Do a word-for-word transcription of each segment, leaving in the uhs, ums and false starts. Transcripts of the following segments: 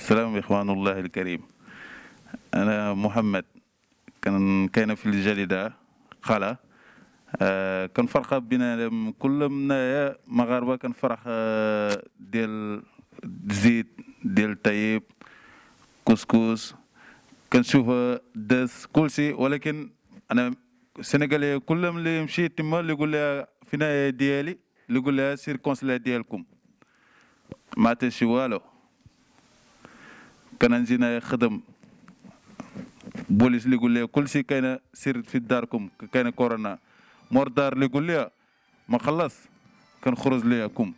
السلام إخوان الله الكريم. أنا محمد كان كان في الجليدة قال آه كان فرق بين كل منا مغاربة كان فرق آه ديال زيت ديال طيب كسكس كنشوف دس كل شيء، ولكن أنا سنغالي كلهم اللي مشيت تما اللي يقول لها فينا ديالي اللي يقول لها سير كونسلا ديالكم ما تشي والو. كان نجينا خدم بوليس اللي يقول لي كل شيء كاين سير في داركم كاين كورونا، مور دار اللي يقول لي ما خلص كنخرج ليكم.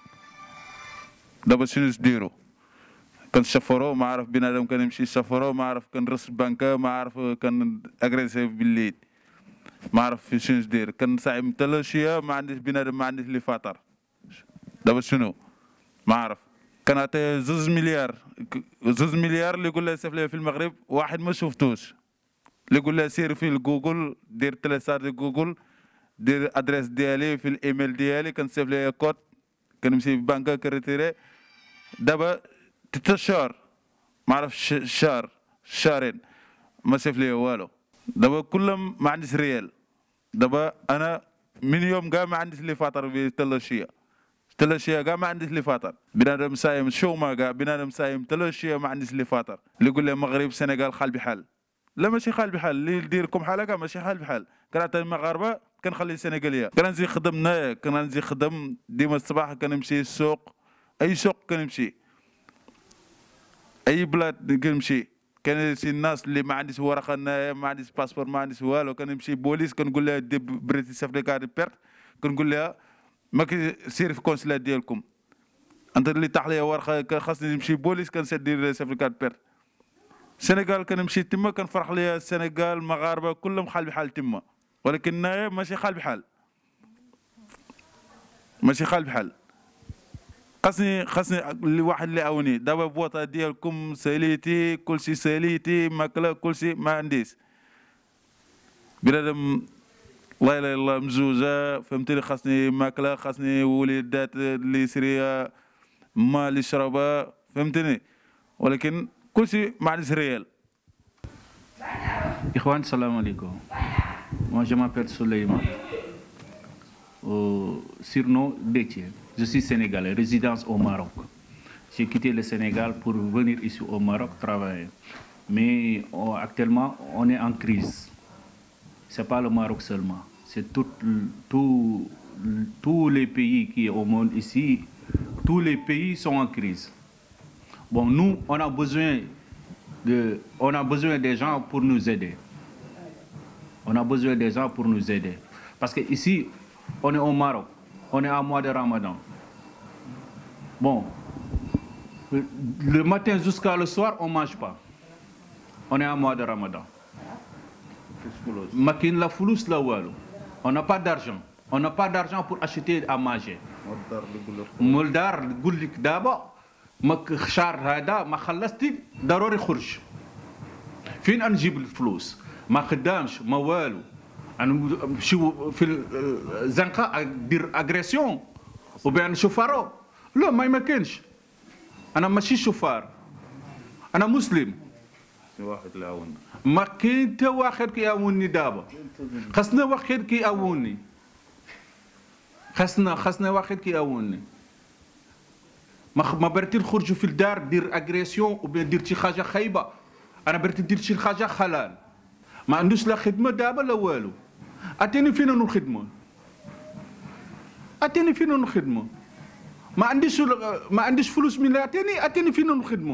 دابا شنو نديرو؟ كنشفرو ما عارف بنادم كنمشي نشفرو ما عارف كنرس بنكه ما عارف كان اغريسيف بالليل ما عارف في شنو ندير، كنساعد متلاشيه ما عنديش بنادم ما عنديش لي فاطر. دابا شنو؟ ما عارف كنعطي زوج مليار زوج مليار اللي يقول لها سيف لي في المغرب واحد ما شفتوش، اللي يقول لها سير في الجوجل دير تليسار ديال جوجل دير ادريس ديالي في الايميل ديالي كنسيف ليا كود كنمشي بنكه كريتيري. دابا ثلاث شهور ما عرفش شهر شهرين ما سيف ليا والو. دابا كلهم ما عنديش ريال. دابا انا من يوم كاع ما عنديش لي فاطر بتلاشيه تلاشيه كاع ما عنديش لي فاطر. بنادم سايم شوما كاع بنادم سايم تلاشيه ما عنديش لي فاطر. اللي يقول لي المغرب السنغال خال بحال، لا ماشي خال بحال. اللي يديركم حال هكا ماشي حال بحال. كنعطي المغاربه كنخلي السنغاليه. كننزل خدم هنايا كننزل خدم ديما الصباح كنمشي السوق اي سوق كنمشي اي بلاد كنمشي. كان شي الناس اللي ما عنديش ورقه هنايا ما عنديش باسبور ما عنديش والو كنمشي بوليس كنقول لها دي بريتي سيرتيفيكا دي بيرت كنقول لها ما كيسير في الكونسلات ديالكم انت اللي طاح ليا ورقه خاصني نمشي بوليس كنسد دير سيرتيفيكا دي بيرت. السنغال كنمشي تما كنفرح ليا السنغال المغاربه كلهم خال بحال تما، ولكن هنايا ماشي خال بحال ماشي خال بحال. خاصني خاصني الواحد اللي عاوني. دابا بوطه ديالكم ساليتي كلشي ساليتي ماكله كلشي ما عنديش بنادم لا اله الا الله مزوجه فهمتني. خاصني ماكله خاصني وليدات اللي يسريها ما اللي يشربها فهمتني، ولكن كلشي ما عنديش ريال. Ikhwan, salam alaikum. Moi je m'appelle Souleymane. Au surnom Déthié. Je suis sénégalais, résidence au Maroc. J'ai quitté le Sénégal pour venir ici au Maroc travailler. Mais on, actuellement, on est en crise. Ce n'est pas le Maroc seulement. C'est tout, tout, tous les pays qui sont au monde ici, tous les pays sont en crise. Bon, nous, on a besoin, de, on a besoin des gens pour nous aider. On a besoin des gens pour nous aider. Parce que ici, on est au Maroc, on est en mois de Ramadan. Bon, le matin jusqu'à le soir, on ne mange pas. On est en mois de Ramadan. Makin la foulous la walou. On n'a pas d'argent. On n'a pas d'argent pour acheter à manger. Moldar goulik d'abord. Mak char hada ma khallasti darori khurj. فين نجيب الفلوس؟ ما خدامش ما والو. أنا شو في الزنقة دير أغريسيون وبين شوفارو. لا ما يمكنش. أنا ماشي شوفار. أنا مسلم. واحد اللي عاوننا. ما كاين حتى واحد كيعاونني دابا. خاصنا واحد كيعاونني. خاصنا خاصنا واحد كيعاونني. ما ما برتي نخرجوا في الدار دير اغريسيون وبين دير شي حاجه خايبه. انا برتي ندير شي حاجه حلال. ما عندوش لا خدمه دابا لا والو. اتيني فينا نخدموا. اتيني فينا نخدموا. ما عنديش ما عنديش فلوس من اتيني اتيني فينا نخدموا.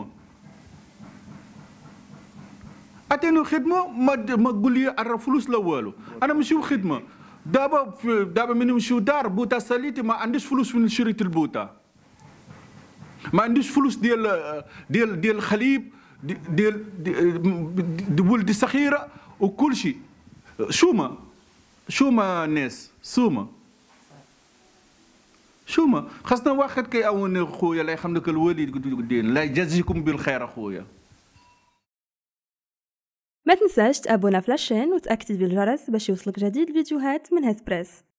اتيني خدمه ما ما تقول لي على فلوس لا والو. انا ماشي خدمه. دابا دابا من نمشيو دار بوتا ساليتي ما عنديش فلوس في شريت البوتا. ما عنديش فلوس ديال ديال ديال الخليب ديال ديال ولدي صغيره وكل شيء. شوما شوما الناس سوما شوما خاصنا واحد كيعاون خويا الله يرحمك الوالد الله يجازيكم بالخير اخويا. ما تنساش تابونا في لاشين وتاكتيفي الجرس باش يوصلك جديد الفيديوهات من هاسبريس.